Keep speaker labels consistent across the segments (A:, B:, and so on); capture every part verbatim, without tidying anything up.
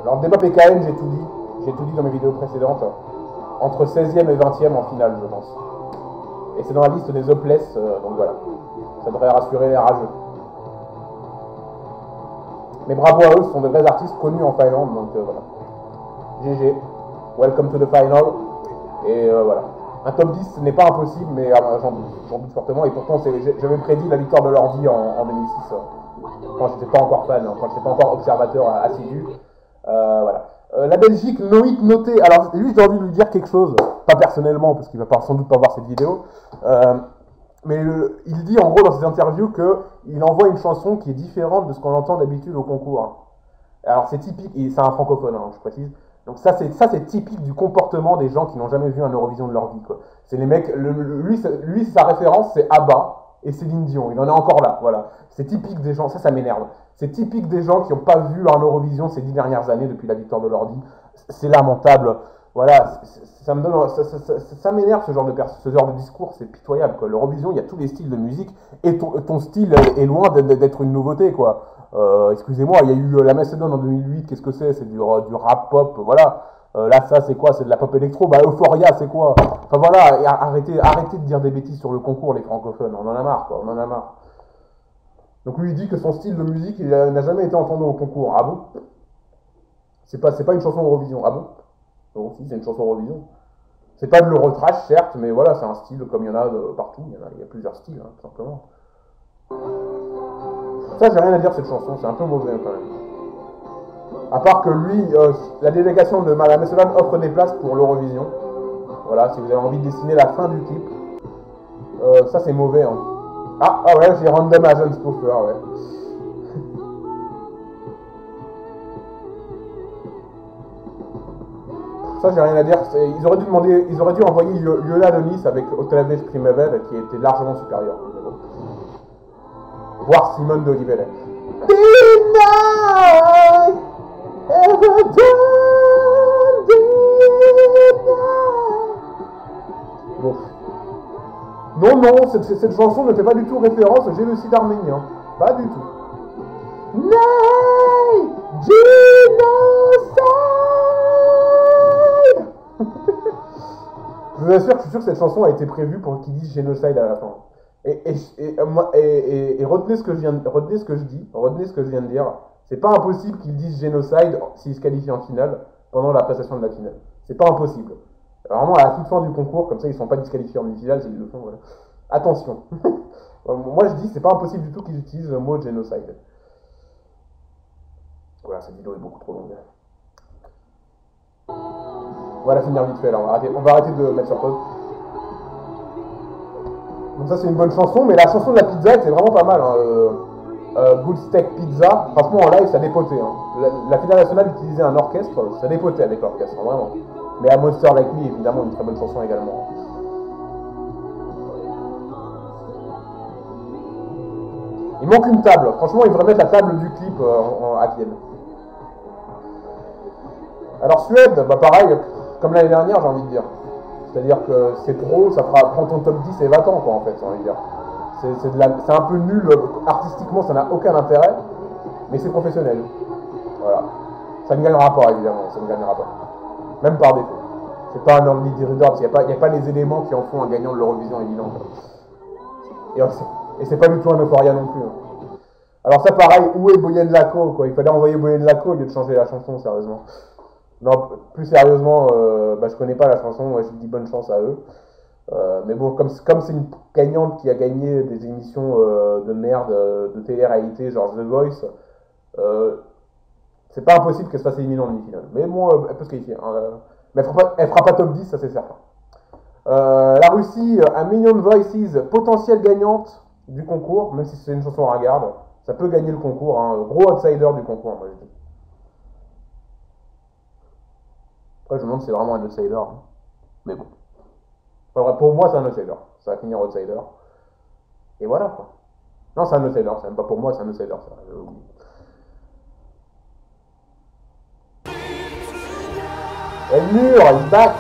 A: Alors débat P K N, j'ai tout dit. J'ai tout dit dans mes vidéos précédentes. Entre seizième et vingtième en finale, je pense. Et c'est dans la liste des Hopeless, euh, donc voilà. Ça devrait rassurer les rageux. Mais bravo à eux, ce sont de vrais artistes connus en Finlande, donc euh, voilà. G G. Welcome to the final. Et euh, voilà. Un top dix, ce n'est pas impossible, mais ah, j'en doute, j'en doute fortement. Et pourtant, j'avais prédit la victoire de l'ordi en, en deux mille six, euh, quand je n'étais pas encore fan, hein, quand je n'étais pas encore observateur assidu. Euh, voilà. Euh, la Belgique, Noïc Noté. Alors, lui, j'ai envie de lui dire quelque chose, pas personnellement, parce qu'il va pas, sans doute pas voir cette vidéo. Euh, mais le, il dit en gros dans ses interviews qu'il envoie une chanson qui est différente de ce qu'on entend d'habitude au concours. Alors, c'est typique, et c'est un francophone, hein, je précise. Donc ça c'est ça c'est typique du comportement des gens qui n'ont jamais vu un Eurovision de leur vie, quoi. C'est les mecs, le, le, lui lui sa référence c'est ABBA et Céline Dion. Il en est encore là, voilà. C'est typique des gens, ça ça m'énerve. C'est typique des gens qui n'ont pas vu un Eurovision ces dix dernières années depuis la victoire de l'ordi. C'est lamentable. Voilà, ça me donne, ça, ça, ça, ça m'énerve ce genre de ce genre de discours, c'est pitoyable, quoi. L'Eurovision, il y a tous les styles de musique et ton, ton style est loin d'être une nouveauté, quoi. Euh, excusez-moi, il y a eu la Macédoine en deux mille huit, qu'est-ce que c'est? C'est du, du rap pop, voilà. Euh, là, ça, c'est quoi? C'est de la pop électro. Bah, Euphoria, c'est quoi? Enfin, voilà, et arrêtez, arrêtez de dire des bêtises sur le concours, les francophones. On en a marre, quoi, on en a marre. Donc, lui, il dit que son style de musique, il n'a jamais été entendu au concours. Ah bon? C'est pas, c'est pas une chanson Eurovision. Ah bon? Non, si, c'est une chanson Eurovision. C'est pas de l'Eurotrash, certes, mais voilà, c'est un style comme il y en a de partout. Il y en a, il y a plusieurs styles, hein, tout simplement. Ça, j'ai rien à dire cette chanson, c'est un peu mauvais quand même. À part que lui, euh, la délégation de la Macédoine offre des places pour l'Eurovision. Voilà, si vous avez envie de dessiner la fin du clip. Euh, ça, c'est mauvais. Hein. Ah, ah ouais, j'ai Random Agent Spoofer, ouais. Ça, j'ai rien à dire. Ils auraient dû demander, ils auraient dû envoyer Yola de Nice avec Otelevech Primavera qui était largement supérieur. Voir Simone de Olivelle. Bon. Non, non, cette, cette chanson ne fait pas du tout référence au génocide arménien. Pas du tout. Nay, génocide. Je vous assure que je suis sûr que cette chanson a été prévue pour qu'ils disent génocide à la fin. Et, et, et, et, et, et retenez ce que je viens de, retenez ce que je dis, retenez ce que je viens de dire. C'est pas impossible qu'ils disent génocide s'ils se qualifient en finale pendant la passation de la finale. C'est pas impossible. Vraiment à la toute fin du concours, comme ça ils sont pas disqualifiés en demi-finale s'ils le font. Voilà. Attention. Moi je dis c'est pas impossible du tout qu'ils utilisent le mot génocide. Voilà, cette vidéo est beaucoup trop longue. On va la finir vite fait là. On va arrêter, on va arrêter de mettre sur pause. Donc ça c'est une bonne chanson, mais la chanson de la pizza c'est vraiment pas mal. Hein. Euh, euh, Good Steak Pizza, franchement en live ça dépotait. Hein. La, la finale nationale utilisait un orchestre, ça dépotait avec l'orchestre, hein, vraiment. Mais à Monster Like Me, évidemment, une très bonne chanson également. Il manque une table, franchement il devrait mettre la table du clip euh, en, en, à Vienne. Alors Suède, bah pareil, comme l'année dernière j'ai envie de dire. C'est-à-dire que c'est trop, ça fera, prends ton top dix et va-t'en quoi en fait, j'ai envie de dire. C'est un peu nul, artistiquement ça n'a aucun intérêt, mais c'est professionnel. Voilà. Ça ne gagnera pas évidemment, ça ne gagnera pas. Même par défaut. C'est pas un early reader, parce qu'il n'y a, a pas les éléments qui en font un gagnant de l'Eurovision évident. Et, et c'est pas du tout un Euphoria non plus. Hein. Alors ça pareil, où est Boyen Lako quoi? Il fallait envoyer Boyen Lako au lieu de changer la chanson, sérieusement. Non, plus sérieusement, euh, bah, je connais pas la chanson, moi je dis bonne chance à eux. Euh, mais bon, comme comme c'est une gagnante qui a gagné des émissions euh, de merde, euh, de télé-réalité, genre The Voice, euh, c'est pas impossible qu'elle se fasse éliminer en demi-finale. Mais bon, euh, elle peut se qualifier. Hein, euh, mais elle fera, pas, elle fera pas top dix, ça c'est certain. Euh, la Russie, A Million Voices, potentielle gagnante du concours, même si c'est une chanson ringarde, ça peut gagner le concours, hein, gros outsider du concours, moi je dis. Après, je me demande si c'est vraiment un outsider. Hein. Mais bon. Enfin, pour moi, c'est un outsider. Ça va finir outsider. Et voilà, quoi. Non, c'est un outsider. C'est même pas pour moi, c'est un outsider. Ça. Et le mur, il back.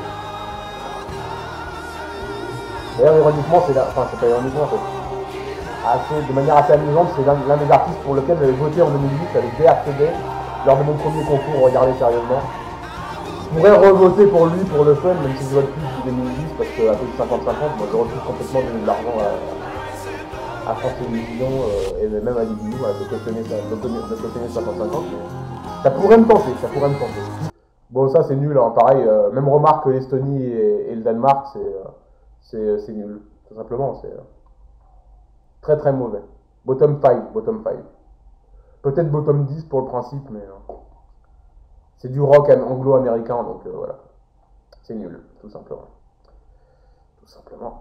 A: D'ailleurs, ironiquement, c'est la... Enfin, c'est pas ironiquement, c'est... Assez, de manière assez amusante, c'est l'un des artistes pour lequel j'avais voté en deux mille huit avec B R C D. lors de mon premier concours, regardez sérieusement. Je pourrais revoter pour lui pour le fun, même si je vote plus depuis deux mille dix, parce qu'à peu de cinquante cinquante, moi je refuse complètement de donner de l'argent à, à France Télévisions euh, et même à Libidou, à de cautionner cinquante cinquante. Ça pourrait me tenter, ça pourrait me tenter. Bon, ça c'est nul, hein. Pareil, euh, même remarque que l'Estonie et, et le Danemark, c'est euh, c'est nul, tout simplement, c'est euh, très très mauvais. Bottom cinq, bottom cinq. Peut-être bottom dix pour le principe, mais euh, c'est du rock anglo-américain, donc euh, voilà. C'est nul, tout simplement. Tout simplement.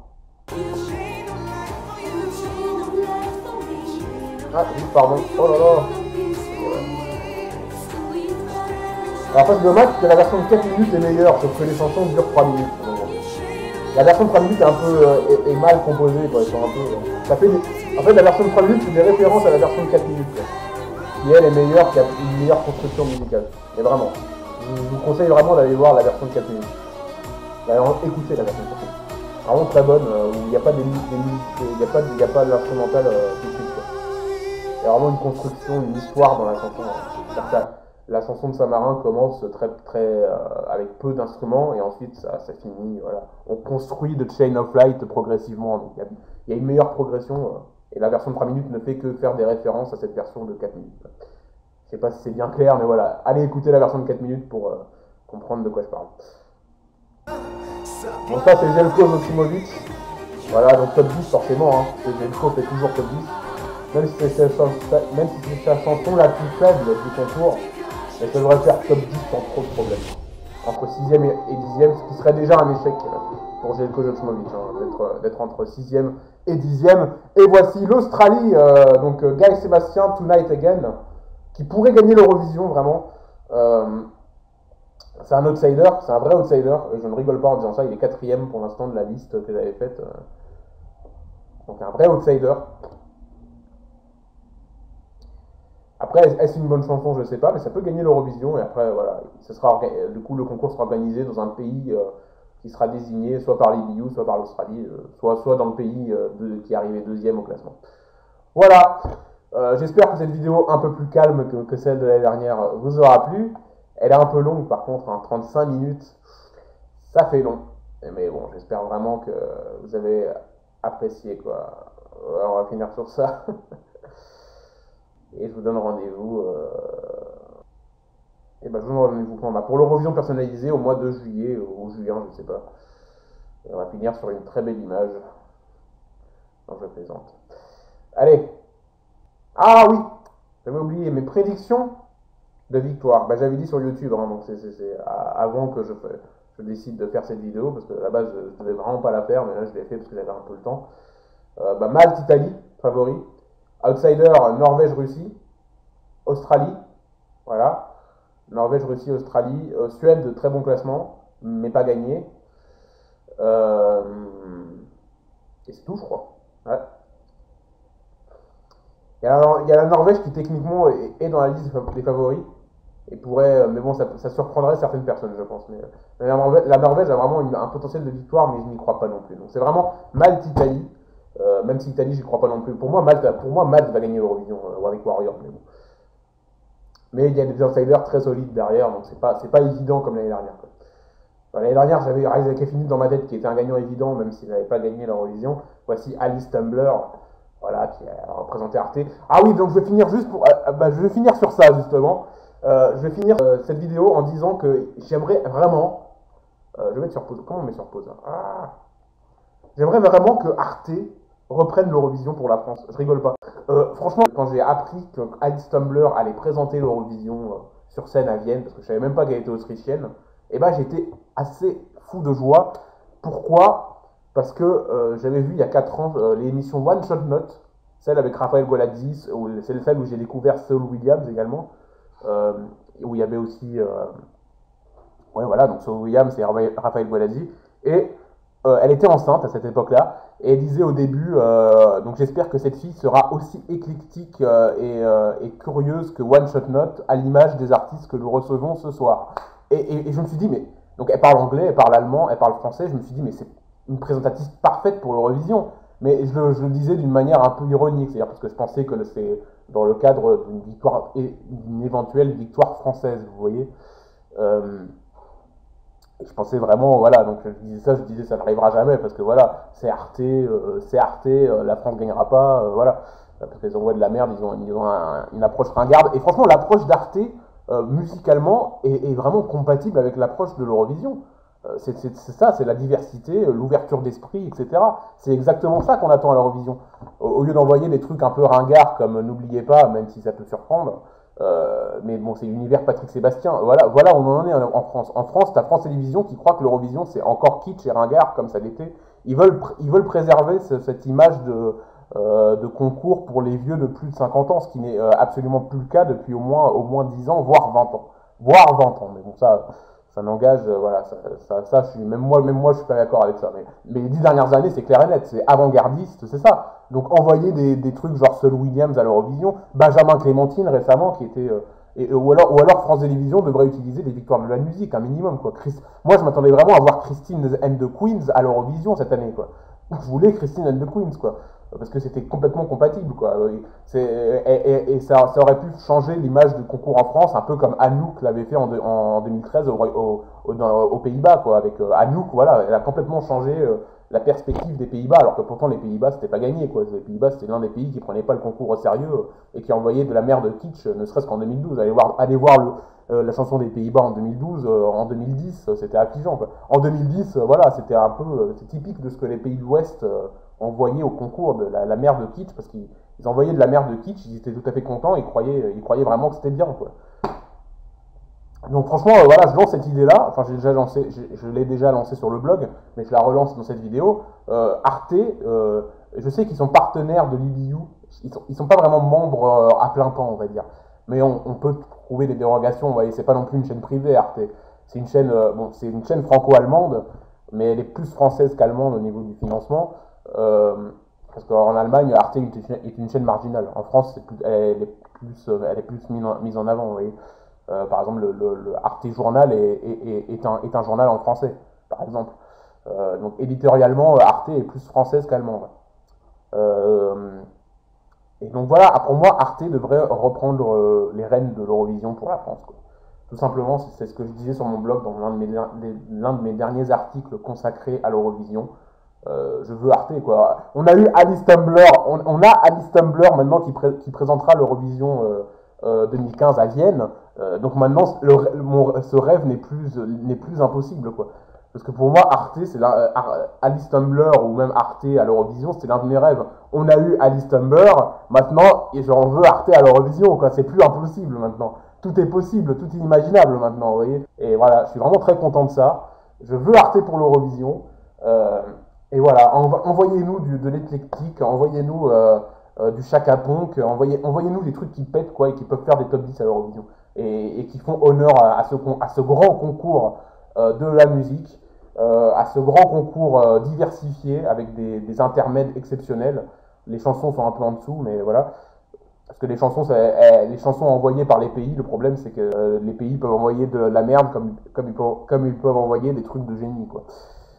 A: Ah oui, pardon, oh là là. Alors, en fait, le dommage, c'est que la version de quatre minutes est meilleure, sauf que les chansons durent trois minutes. La version de trois minutes est un peu euh, est, est mal composée, quoi. Ils sont un peu, euh, ça fait des... En fait, la version de trois minutes, c'est des références à la version de quatre minutes, quoi, qui elle est meilleure, qui a une meilleure construction musicale. Mais vraiment, je vous conseille vraiment d'aller voir la version de quatre minutes. Alors, écoutez la version de quatre minutes. Vraiment très bonne, euh, où il n'y a pas des musiques, il n'y a pas, il y a pas de l'instrumental euh, tout de suite, quoi. Il y a vraiment une construction, une histoire dans la chanson. Euh, La chanson de Samarin commence très, très, euh, avec peu d'instruments et ensuite ça, ça finit. Voilà. On construit The Chain of Light progressivement. Donc il y, y a une meilleure progression euh, et la version de trois minutes ne fait que faire des références à cette version de quatre minutes. Je sais pas si c'est bien clair, mais voilà. Allez écouter la version de quatre minutes pour euh, comprendre de quoi je parle. Bon, ça c'est Jelko Joksimovic. Voilà, donc top dix forcément. Hein, Jelko fait toujours top dix. Même si c'est sa chanson la plus faible du concours. Mais ça devrait faire top dix sans trop de problèmes. Entre sixième et dixième, ce qui serait déjà un échec pour Jelko Joksimovic, hein, d'être entre sixième et dixième. Et voici l'Australie, euh, donc Guy Sébastien, Tonight Again, qui pourrait gagner l'Eurovision, vraiment. Euh, c'est un outsider, c'est un vrai outsider, et je ne rigole pas en disant ça, il est quatrième pour l'instant de la liste que j'avais faite. Donc un vrai outsider. Après, est-ce une bonne chanson? Je ne sais pas, mais ça peut gagner l'Eurovision. Et après, voilà, ce sera, du coup, le concours sera organisé dans un pays euh, qui sera désigné soit par l'E B U, soit par l'Australie, euh, soit, soit dans le pays euh, de, qui est arrivé deuxième au classement. Voilà, euh, j'espère que cette vidéo un peu plus calme que, que celle de l'année dernière vous aura plu. Elle est un peu longue, par contre, hein, trente-cinq minutes, ça fait long. Mais bon, j'espère vraiment que vous avez apprécié, quoi. Alors, on va finir sur ça. Et je vous donne rendez-vous. Euh... Et ben, je vous donne rendez-vous quand bah, pour l'Eurovision personnalisée au mois de juillet ou juin, je ne sais pas. Et on va finir sur une très belle image. Non, je plaisante. Allez. Ah oui, j'avais oublié mes prédictions de victoire. Bah, j'avais dit sur YouTube, hein, donc c'est avant que je, je décide de faire cette vidéo, parce que à la base, je ne devais vraiment pas la faire, mais là, je l'ai fait parce que j'avais un peu le temps. Euh, bah, Malte, Italie, favori. Outsider, Norvège, Russie, Australie, voilà, Norvège, Russie, Australie, euh, Suède, très bon classement, mais pas gagné. Euh, et c'est tout, je crois. Ouais. Il y, a la, il y a la Norvège qui techniquement est, est dans la liste des favoris, et pourrait, mais bon, ça, ça surprendrait certaines personnes, je pense. Mais, mais la, Norvège, la Norvège a vraiment une, un potentiel de victoire, mais je n'y crois pas non plus. Donc c'est vraiment Malte-Italie. Euh, même si Italie, j'y crois pas non plus. Pour moi, Malte, pour moi, Malte va gagner l'Eurovision euh, avec Warrior. Mais bon. Mais il y a des outsiders très solides derrière, donc c'est pas, c'est pas évident comme l'année dernière. Enfin, l'année dernière, j'avais Isaac Effinit dans ma tête qui était un gagnant évident, même s'il n'avait pas gagné l'Eurovision. Voici Alice Tumbler, voilà, qui a représenté Arte. Ah oui, donc je vais finir juste pour, euh, bah, je vais finir sur ça justement. Euh, je vais finir euh, cette vidéo en disant que j'aimerais vraiment, euh, je vais mettre sur pause. Comment on met sur pause, hein? Ah. J'aimerais vraiment que Arte reprennent l'Eurovision pour la France. Je rigole pas. Euh, franchement, quand j'ai appris que Alice Tumbler allait présenter l'Eurovision euh, sur scène à Vienne, parce que je savais même pas qu'elle était autrichienne, et ben j'étais assez fou de joie. Pourquoi? Parce que euh, j'avais vu il y a quatre ans euh, l'émission One Shot Note, celle avec Raphaël Golatzis, c'est celle où j'ai découvert Saul Williams également, euh, où il y avait aussi... Euh, ouais voilà, donc Saul Williams et Raphaël Golatzis, et euh, elle était enceinte à cette époque-là, et elle disait au début, euh, donc j'espère que cette fille sera aussi éclectique euh, et, euh, et curieuse que One Shot Note, à l'image des artistes que nous recevons ce soir. Et, et, et je me suis dit, mais, donc elle parle anglais, elle parle allemand, elle parle français, je me suis dit, mais c'est une présentatrice parfaite pour l'Eurovision. Mais je le, je le disais d'une manière un peu ironique, c'est-à-dire parce que je pensais que c'est dans le cadre d'une victoire, d'une éventuelle victoire française, vous voyez. Euh, je pensais vraiment, voilà, donc je disais ça, je disais ça n'arrivera jamais, parce que voilà, c'est Arte, euh, c'est Arte, euh, la France ne gagnera pas, euh, voilà, parce qu'ils envoient de la merde, ils ont, ils ont un, une approche ringarde, et franchement, l'approche d'Arte, euh, musicalement, est, est vraiment compatible avec l'approche de l'Eurovision. C'est ça, c'est la diversité, l'ouverture d'esprit, et cetera. C'est exactement ça qu'on attend à l'Eurovision. Au, au lieu d'envoyer des trucs un peu ringards comme N'oubliez pas, même si ça peut surprendre, euh, mais bon, c'est l'univers Patrick Sébastien. Voilà, voilà où on en est en France. En France, t'as France Télévisions qui croit que l'Eurovision c'est encore kitsch et ringard comme ça l'était. Ils veulent, ils veulent préserver ce, cette image de, euh, de concours pour les vieux de plus de cinquante ans, ce qui n'est euh, absolument plus le cas depuis au moins, au moins dix ans, voire vingt ans. Voire vingt ans, mais bon, ça. Ça n'engage, euh, voilà, ça, ça, ça, je suis, même moi, même moi, je suis pas d'accord avec ça. Mais, mais les dix dernières années, c'est clair et net, c'est avant-gardiste, c'est ça. Donc envoyer des, des trucs genre Saul Williams à l'Eurovision, Benjamin Clémentine récemment, qui était, euh, et, ou alors, ou alors France Télévisions devrait utiliser des victoires de la musique, un minimum, quoi. Christ... Moi, je m'attendais vraiment à voir Christine and the Queens à l'Eurovision cette année, quoi. Je voulais Christine and the Queens, quoi. Parce que c'était complètement compatible, quoi. Et, et, et ça, ça aurait pu changer l'image du concours en France, un peu comme Anouk l'avait fait en, de, en deux mille treize au, au, au, aux Pays-Bas, quoi. Avec euh, Anouk, voilà, elle a complètement changé euh, la perspective des Pays-Bas, alors que pourtant les Pays-Bas c'était pas gagné, quoi. Les Pays-Bas c'était l'un des pays qui prenait pas le concours au sérieux euh, et qui envoyait de la merde kitsch, ne serait-ce qu'en deux mille douze. Allez voir, allez voir le, euh, la chanson des Pays-Bas en deux mille douze, euh, en deux mille dix, euh, c'était affligeant, quoi. En deux mille dix, euh, voilà, c'était un peu, euh, c'est typique de ce que les pays de l'Ouest euh, envoyaient au concours, de la, la merde kitsch, parce qu'ils ils envoyaient de la merde kitsch, ils étaient tout à fait contents, ils croyaient, ils croyaient vraiment que c'était bien, quoi. Donc franchement, euh, voilà, je lance cette idée-là. Enfin, j'ai déjà lancé, je l'ai déjà lancé sur le blog, mais je la relance dans cette vidéo. Euh, Arte, euh, je sais qu'ils sont partenaires de l'I B U. Ils sont, ils sont pas vraiment membres euh, à plein temps, on va dire. Mais on, on peut trouver des dérogations. Vous voyez, c'est pas non plus une chaîne privée, Arte. C'est une chaîne, euh, bon, c'est une chaîne franco-allemande, mais elle est plus française qu'allemande au niveau du financement. Euh, parce qu'en Allemagne, Arte est une chaîne marginale. En France, c'est plus, elle est plus, elle est plus mise en avant, vous voyez. Euh, par exemple, le, le, le Arte Journal est, est, est, un, est un journal en français, par exemple. Euh, donc, éditorialement, Arte est plus française qu'allemande. Euh, et donc voilà, pour moi, Arte devrait reprendre euh, les rênes de l'Eurovision pour la France, quoi. Tout simplement, c'est ce que je disais sur mon blog dans l'un de mes, l'un de mes derniers articles consacrés à l'Eurovision. Euh, je veux Arte, quoi. On a eu Alice Tumbler, on, on a Alice Tumbler maintenant qui, pré, qui présentera l'Eurovision euh, euh, deux mille quinze à Vienne. Euh, donc maintenant, le, mon, ce rêve n'est plus, n'est plus impossible, quoi. Parce que pour moi, Arte, c'est euh, Alice Tumbler ou même Arte à l'Eurovision, c'était l'un de mes rêves. On a eu Alice Tumbler, maintenant, et j'en veux Arte à l'Eurovision, quoi. C'est plus impossible maintenant. Tout est possible, tout est imaginable maintenant, vous voyez. Et voilà, je suis vraiment très content de ça. Je veux Arte pour l'Eurovision. Euh, et voilà, envoyez-nous de l'éclectique, envoyez-nous euh, euh, du Chaka Ponk, envoyez, envoyez-nous des trucs qui pètent, quoi, et qui peuvent faire des top dix à l'Eurovision. Et, et qui font honneur à, à, ce, à ce grand concours euh, de la musique, euh, à ce grand concours euh, diversifié avec des, des intermèdes exceptionnels. Les chansons sont un peu en dessous, mais voilà. Parce que les chansons, elles, les chansons envoyées par les pays, le problème c'est que euh, les pays peuvent envoyer de la merde comme, comme, ils, peuvent, comme ils peuvent envoyer des trucs de génie, quoi.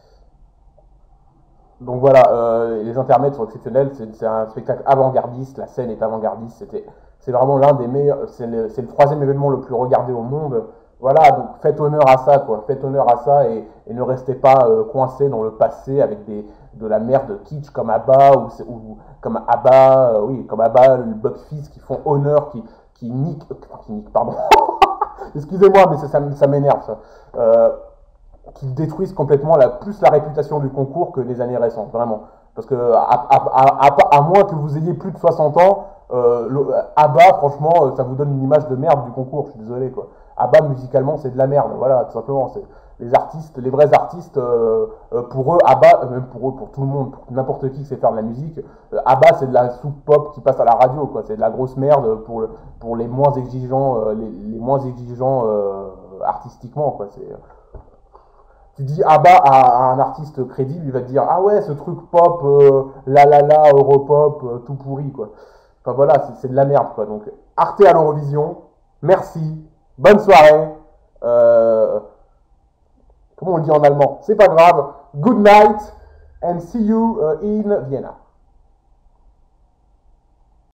A: Donc voilà, euh, les intermèdes sont exceptionnels, c'est un spectacle avant-gardiste, la scène est avant-gardiste, c'est vraiment l'un des meilleurs, c'est le, le troisième événement le plus regardé au monde. Voilà, donc faites honneur à ça, quoi, faites honneur à ça et, et ne restez pas euh, coincés dans le passé avec des, de la merde kitsch comme ABBA ou, ou comme ABBA, euh, oui, comme ABBA, le Buckfizz qui font honneur, qui, qui niquent, enfin, qui niquent, pardon, excusez-moi, mais ça, ça, ça m'énerve, ça. Euh, qui détruisent complètement la, plus la réputation du concours que les années récentes, vraiment. Parce que, à, à, à, à, à moins que vous ayez plus de soixante ans, euh, le, ABBA, franchement, ça vous donne une image de merde du concours, je suis désolé, quoi. ABBA, musicalement, c'est de la merde, voilà, tout simplement. Les artistes, les vrais artistes, euh, pour eux, ABBA, même pour eux, pour tout le monde, pour n'importe qui qui sait faire de la musique, euh, ABBA, c'est de la soupe pop qui passe à la radio, quoi. C'est de la grosse merde pour, le, pour les moins exigeants, euh, les, les moins exigeants euh, artistiquement, quoi. C'est... Tu dis ABBA à, à un artiste crédible, il va te dire ah ouais, ce truc pop, euh, la la la, Europop, euh, tout pourri, quoi. Enfin voilà, c'est de la merde, quoi. Donc Arte à l'Eurovision, merci, bonne soirée. Euh, comment on le dit en allemand? C'est pas grave. Good night and see you uh, in Vienna.